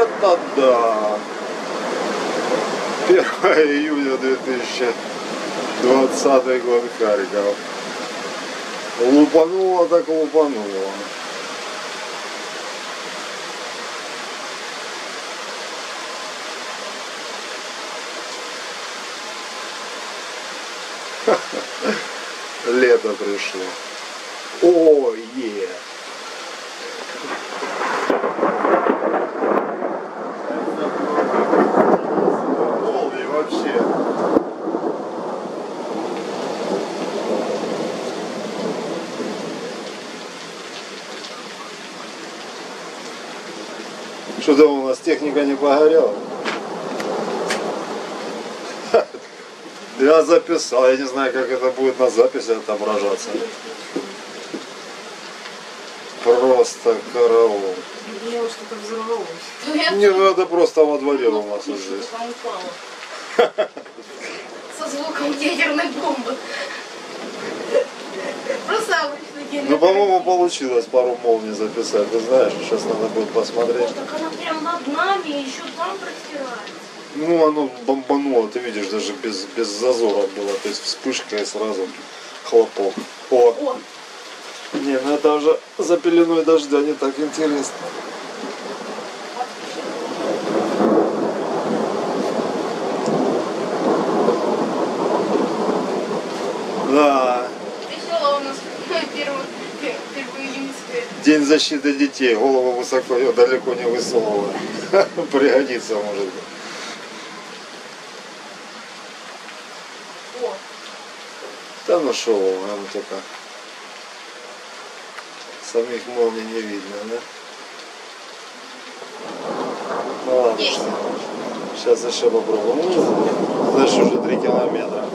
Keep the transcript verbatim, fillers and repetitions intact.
это да! первое июня две тысячи двадцатый год, Харьков. Лупануло так лупануло. Лето пришло. О, е! Молния вообще. Что-то у нас техника не погорела. Я записал, я не знаю, как это будет на записи отображаться. Просто караул. Я что-то взорвалось. Не, ну это просто во дворе у нас вот здесь. Со звуком ядерной бомбы. Просто обычно ядерная. Ну, по-моему, получилось пару молний записать. Ты знаешь, сейчас надо будет посмотреть. Так она прям над нами, еще там простирается. Ну, оно бомбануло, ты видишь, даже без, без зазора было. То есть вспышка и сразу хлопок. О! О. Не, ну это уже за пеленой дождя не так интересно. Да. Весело у нас первый, первый июньское. День защиты детей. Голову высоко, ее далеко не высовывая. Пригодится, может быть. О. Да ну шо, оно только самих молний не видно, да? Ну ладно, сейчас еще попробуем. Ну, дальше уже три километра.